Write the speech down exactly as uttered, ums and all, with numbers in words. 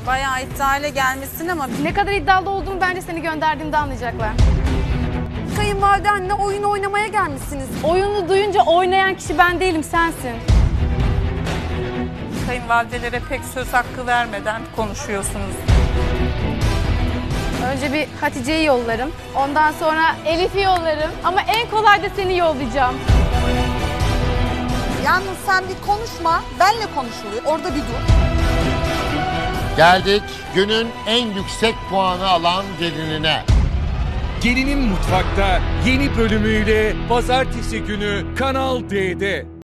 Bayağı iddiayla gelmişsin ama Ne kadar iddialı olduğumu bence seni gönderdiğimde anlayacaklar. Kayınvalidenle oyun oynamaya gelmişsiniz. Oyunu duyunca oynayan kişi ben değilim, sensin. kayınvalidelere pek söz hakkı vermeden konuşuyorsunuz. Önce bir Hatice'yi yollarım. Ondan sonra Elif'i yollarım. Ama en kolay da seni yollayacağım. Yalnız sen bir konuşma, benle konuşuluyor. Orada bir dur. Geldik günün en yüksek puanı alan gelinine. Gelinin Mutfak'ta yeni bölümüyle pazartesi günü Kanal D'de.